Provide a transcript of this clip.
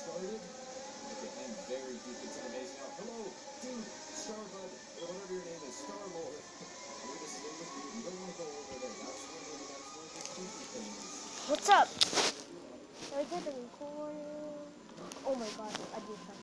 started? Okay, I'm very deep into the maze now. Hello, dude, Starbud, or whatever your name is, Star-Lord. I'm gonna stay with you. You don't want to go over there. That's where the creepy thing is. What's up? I did the recording. Oh my god, I did that.